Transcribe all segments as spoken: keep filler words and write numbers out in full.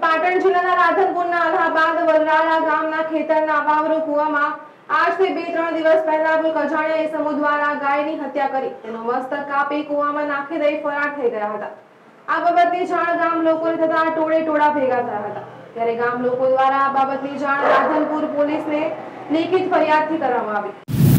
પાટણ જિલ્લાના રાધનપુરના અલ્હાબાદ વલરાળા ગામના ખેતરના વાવરો કુવામાં આજથી બે ત્રણ દિવસ પહેલા કોઈ અજાણ્યા ઇસમો દ્વારા ગાયની હત્યા કરી તેનો મસ્તક કાપી કુવામાં નાખી દઈ ફરાર થઈ ગયા હતા। આ બાબતની જાણ ગામ લોકોને થતા ટોળે ટોળા ભેગા થયા હતા, ત્યારે ગામ લોકો દ્વારા આ બાબતની જાણ રાધનપુર પોલીસને લેખિત ફરિયાદથી કરવામાં આવી।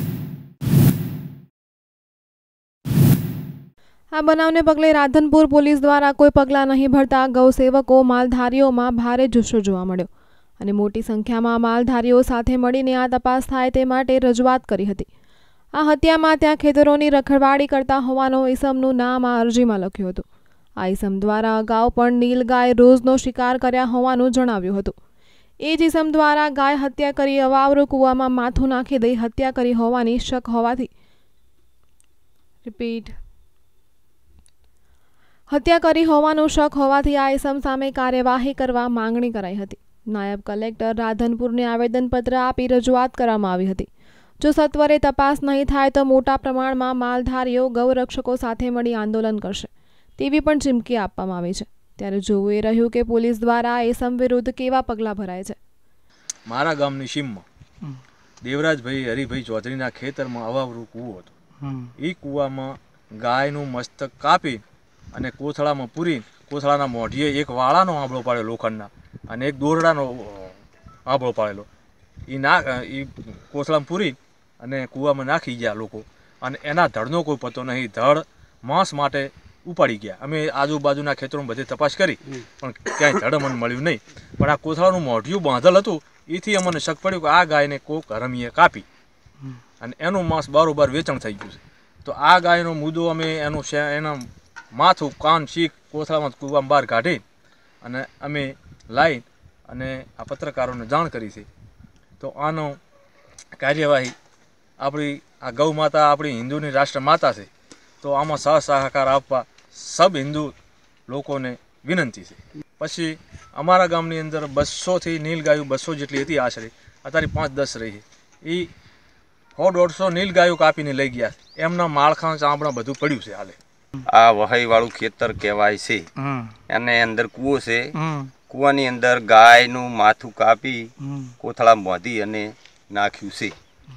આ બનાવને પગલે રાધનપુર પોલીસ દ્વારા કોઈ પગલાં નહીં ભરતા ગૌસેવકો માલધારીઓમાં ભારે જુસ્સો જોવા મળ્યો અને મોટી સંખ્યામાં માલધારીઓ સાથે મળીને આ તપાસ થાય તે માટે રજૂઆત કરી હતી। આ હત્યામાં ત્યાં ખેતરોની રખડવાડી કરતા હોવાનો ઈસમનું નામ આ અરજીમાં લખ્યું હતું। આ ઈસમ દ્વારા અગાઉ પણ નીલગાય રોજનો શિકાર કર્યા હોવાનું જણાવ્યું હતું। એ જ ઈસમ દ્વારા ગાય હત્યા કરી અવાવરૂ કૂવામાં માથું નાખી દઈ હત્યા કરી હોવાની શક હોવાથી રિપીટ હત્યા કરી હોવાનું શક હોવાથી આ ઇસમ સામે કાર્યવાહી કરવા માંગણી કરાઈ હતી। નાયબ કલેક્ટર રાધનપુરને આવેદનપત્ર આપી રજૂઆત કરવામાં આવી હતી। જો સત્વરે તપાસ નહીં થાય તો મોટા પ્રમાણમાં માલધારીઓ ગૌરક્ષકો સાથે મળી આંદોલન કરશે તેવી પણ ચીમકી આપવામાં આવી છે। ત્યારે જોવું એ રહ્યું કે પોલીસ દ્વારા ઇસમ વિરુદ્ધ કેવા પગલાં ભરાય છે। મારા ગામની સીમમાં દેવરાજભાઈ હરિભાઈ ચૌધરીના ખેતરમાં અવાવરૂ કૂવો હતો। એ કૂવામાં ગાયનું મસ્તક કાપી અને કોથળામાં પૂરી કોથળાના મોઢીએ એક વાળાનો આંબળો પાડેલો લોખંડના અને એક દોરડાનો આંબળો પાડેલો એ ના એ કોથળામાં પૂરી અને કૂવામાં નાખી ગયા લોકો અને એના ધડનો કોઈ પતો નહીં। ધડ માંસ માટે ઉપાડી ગયા। અમે આજુબાજુના ખેતરોમાં બધી તપાસ કરી પણ ક્યાંય ધડ મને મળ્યું નહીં, પણ આ કોથળાનું મોઢિયું બાંધેલ હતું એથી અમને શક પડ્યું કે આ ગાયને કોક હરમીએ કાપી અને એનું માંસ બારોબાર વેચાણ થઈ ગયું છે। તો આ ગાયનો મુદ્દો અમે એનું એના માથું કાન શીખ કોથળામાં કૂવામાં બહાર કાઢી અને અમે લાવી અને આ પત્રકારોને જાણ કરી છે। તો આનો કાર્યવાહી આપણી આ ગૌ માતા આપણી હિન્દુની રાષ્ટ્ર માતા છે, તો આમાં સહ સહકાર આપવા સબ હિન્દુ લોકોને વિનંતી છે। પછી અમારા ગામની અંદર બસોથી નીલગાયો બસો જેટલી હતી આશરે, અત્યારે પાંચ દસ રહી છે। એ સો દોઢસો નીલગાયો કાપીને લઈ ગયા, એમના માળખા ચામડા બધું પડ્યું છે હાલે। આ વહાઈ વાળું ખેતર કહેવાય છે, એને અંદર કૂવો છે। કૂવાની અંદર ગાયનું માથું કાપી કોથળા બાંધી અને નાખ્યું છે।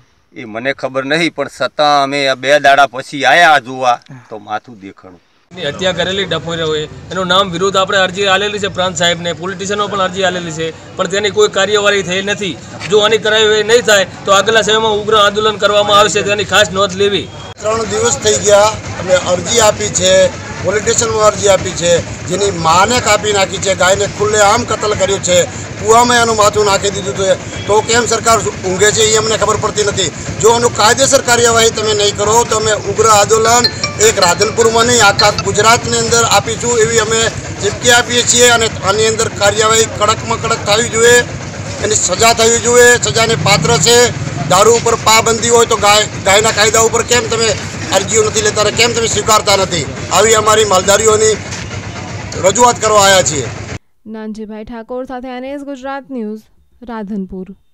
એ મને ખબર નહીં, પણ છતાં અમે બે દાડા પછી આવ્યા જોવા તો માથું દેખાણું। હત્યા કરેલી ડફોરે એનું નામ વિરુદ્ધ આપણે અરજી આલેલી છે, પ્રાંત સાહેબને પોલિટિશિયનો પણ અરજી આલેલી છે, પણ તેની કોઈ કાર્યવાહી થઈ નથી। જો આની કાર્યવાહી નહીં થાય તો આગલા સમયમાં ઉગ્ર આંદોલન કરવામાં આવશે, તેની ખાસ નોંધ લેવી। ત્રણ દિવસ થઈ ગયા અમે અરજી આપી છે, પોલિટિશિયનમાં અરજી આપી છે, જેની માને કાપી નાખી છે, ગાયને ખુલ્લે આમ કતલ કર્યું છે, કૂવામાં એનું માથું નાખી દીધું છે, તો કેમ સરકાર ઊંઘે છે એ અમને ખબર પડતી નથી। જો આનું કાયદેસર કાર્યવાહી તમે નહીં કરો તો અમે ઉગ્ર આંદોલન એક રાધનપુરમાં નહીં આખા ગુજરાતની અંદર આપીશું એવી અમે ચીમકી આપીએ છીએ। અને આની અંદર કાર્યવાહી કડકમાં કડક થવી જોઈએ, એની સજા થવી જોઈએ, સજાને પાત્ર છે। દારૂ ઉપર પાબંદી હોય તો ગાય ગાયના કાયદા ઉપર કેમ તમે અરજીઓ નથી લેતા અને કેમ તમે સ્વીકારતા નથી? આવી અમારી માલધારીઓની રજૂઆત કરવા આવ્યા છીએ। નાનજીભાઈ ઠાકોર સાથે એનએસ ગુજરાત ન્યૂઝ, રાધનપુર।